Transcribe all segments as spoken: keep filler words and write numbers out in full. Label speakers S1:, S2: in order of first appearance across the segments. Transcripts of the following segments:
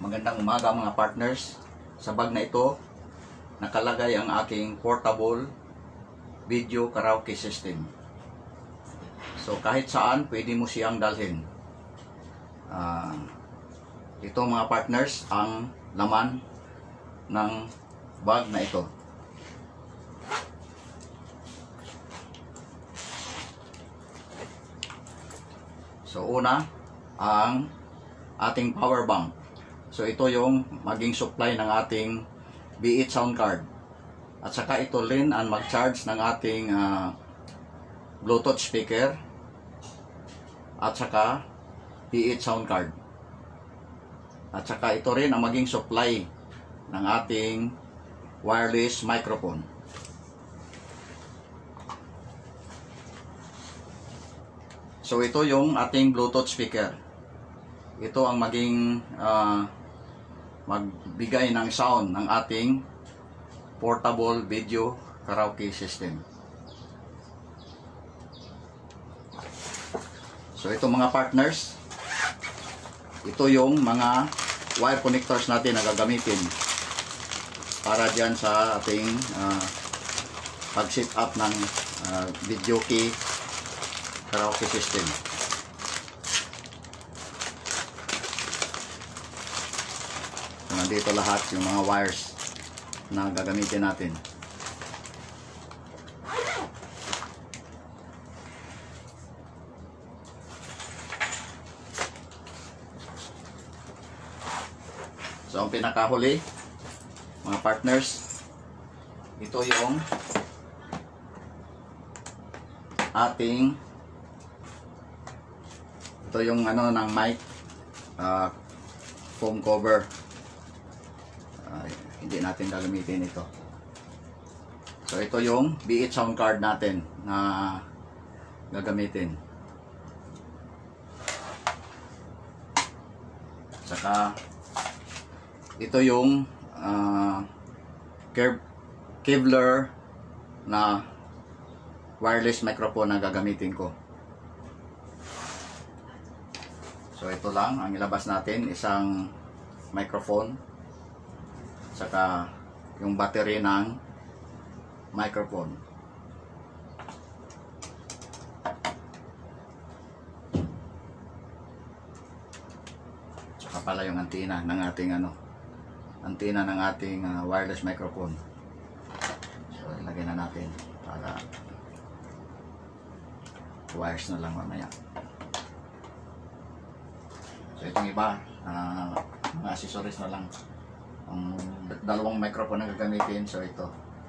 S1: Magandang umaga mga partners. Sa bag na ito, nakalagay ang aking portable video karaoke system. So kahit saan, pwede mo siyang dalhin. Uh, ito mga partners, ang laman ng bag na ito. So una, ang ating power bank. So ito yung maging supply ng ating B eight sound card. At saka ito rin ang mag-charge ng ating uh, Bluetooth speaker. At saka B eight sound card. At saka ito rin ang maging supply ng ating wireless microphone. So ito yung ating Bluetooth speaker. Ito ang maging uh, magbigay ng sound ng ating portable video karaoke system. So ito mga partners, ito yung mga wire connectors natin na gagamitin para dyan sa ating uh, pag-set up ng uh, video key karaoke system. So, nandito lahat yung mga wires na gagamitin natin. So ang pinakahuli mga partners, ito yung ating ito yung ano ng mic uh, foam cover. Uh, hindi natin gagamitin ito. So ito yung B eight sound card natin na gagamitin. Saka ito yung uh, kevler na wireless microphone na gagamitin ko. So ito lang ang ilabas natin, isang microphone saka yung battery ng microphone. Saka pala yung antenna ng ating ano, antenna ng ating uh, wireless microphone. So ilagay na natin para wires na lang mamaya. So itong iba, uh, mga accessories na lang. Ang dalawang microphone na gagamitin. So ito.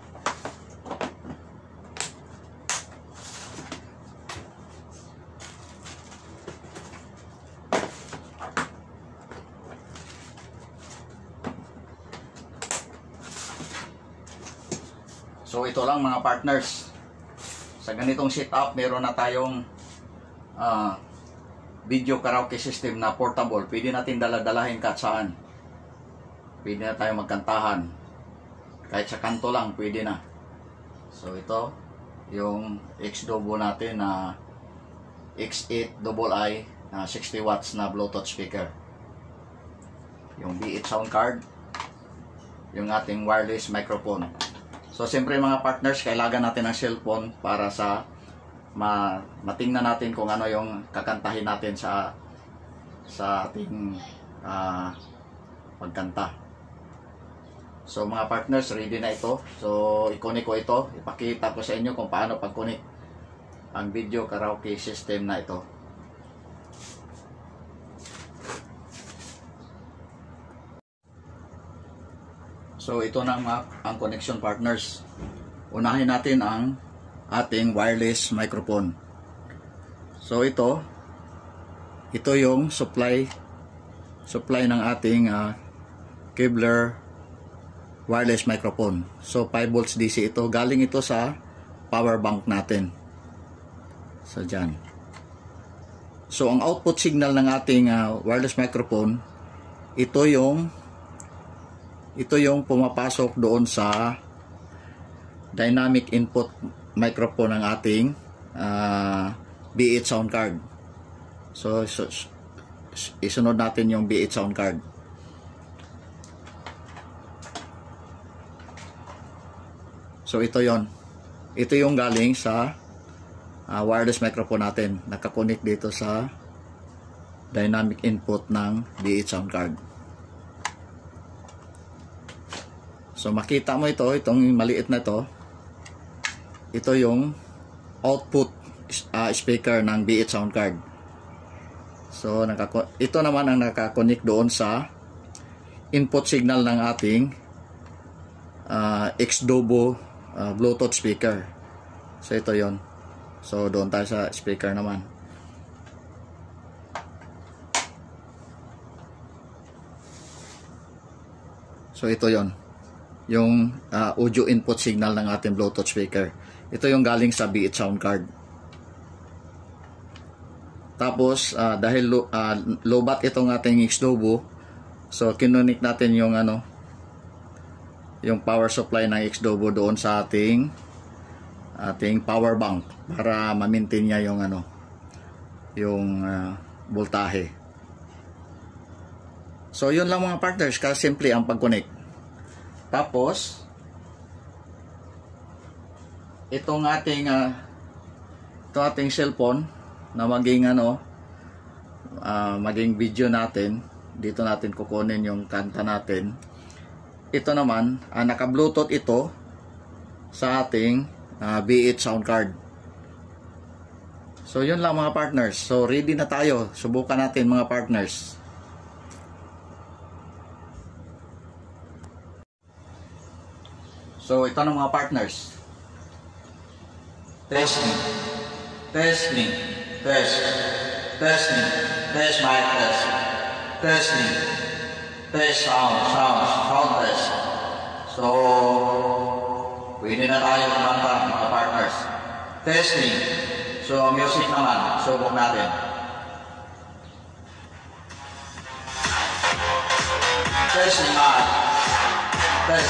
S1: So ito lang mga partners. Sa ganitong setup, meron na tayong uh, video karaoke system na portable. Pwede natin daladalahin kahit saan. Pwede na tayo magkantahan. Kahit sa kanto lang, pwede na. So ito, yung xdobo natin na x eight ii na sixty watts na Bluetooth speaker. Yung B eight sound card. Yung ating wireless microphone. So siyempre mga partners, kailangan natin ng cellphone para sa ma matingnan natin kung ano yung kakantahin natin sa sa ating uh, pagkanta. So mga partners, ready na ito. So i-connect ko ito, ipakita ko sa inyo kung paano pag-connect ang video karaoke system na ito. So ito na ang, ang connection partners. Unahin natin ang ating wireless microphone. So ito ito yung supply supply ng ating uh, kevler wireless microphone. So five volts D C ito. Galing ito sa power bank natin. So dyan. So ang output signal ng ating uh, wireless microphone, ito yung ito yung pumapasok doon sa dynamic input microphone ng ating uh, B eight sound card. So, so isunod natin yung B eight sound card. So ito yon. Ito yung galing sa uh, wireless microphone natin. Nakakonect dito sa dynamic input ng B eight sound card. So makita mo ito, itong maliit na ito. Ito yung output uh, speaker ng B eight sound card. So ito naman ang nakakonect doon sa input signal ng ating uh, xdobo uh, Bluetooth speaker. So ito yon. So doon tayo sa speaker naman. So ito yon, yung uh, audio input signal ng ating Bluetooth speaker. Ito yung galing sa B eight sound card. Tapos uh, dahil lo, uh, lobat itong ating xdobo, so kinunik natin yung ano, yung power supply ng xdobo doon sa ating ating power bank para ma-maintain niya yung ano, yung uh, voltahe. So yun lang mga partners, kasi simple ang pag-connect. Tapos itong ating uh, itong ating cellphone na maging ano, uh, maging video natin, dito natin kukunin yung kanta natin. Ito naman, uh, naka-Bluetooth ito sa ating uh, B eight sound card. So yun lang mga partners. So ready na tayo. Subukan natin mga partners. So ito na mga partners. Testing. Testing. Test. Testing. Test mic test. Testing. Test sound. Sound. Sound test. So pwede na tayo kumanta mga partners. Testing. So music naman. Subok natin. Testing mic. Test.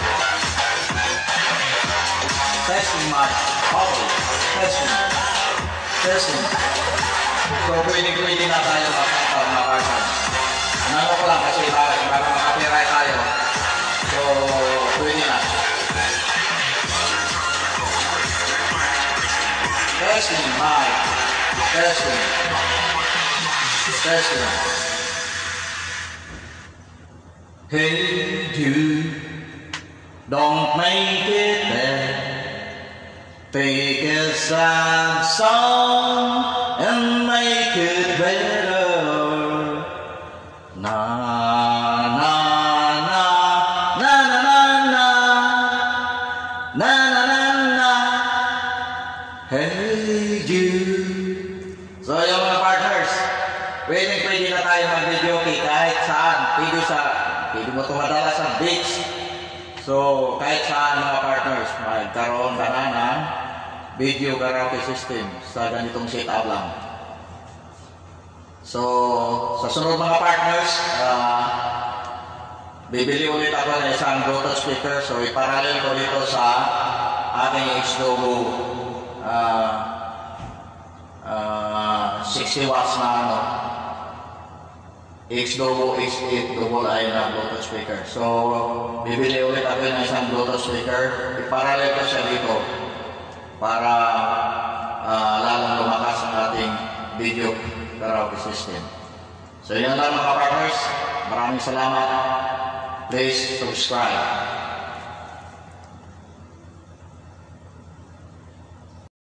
S1: Testing mic. Okay. Testing. Testing. So pwede-pwede na tayo makakanta mga partners. Ano ko lang kasi para, para makapiright tayo. So pwede na. Testing mic. Testing. Testing. Hey Jude, don't make it bad. Take a sad song and make it better. Na na na na na na na na na na na. Hey Jude. So yung mga partners, pwede pwede na tayo mag-video kahit saan. Pwede sa, pwede mo ito madala sa beach. So kahit saan mga partners, magkaroon ka na ng video karaoke system sa ganitong setup lang. So sa sunod mga partners, uh, bibili ulit ako ng isang Bluetooth speaker. So iparallel ko dito sa aking xdobo uh, uh, sixty watts na ano, xdobo x eight ii na Bluetooth speaker. So bibili ulit ako ng isang Bluetooth speaker, iparallel ko siya dito para uh, lalong lumakas ang ating video karaoke system. So yun lang mga partners. Maraming salamat. Please subscribe.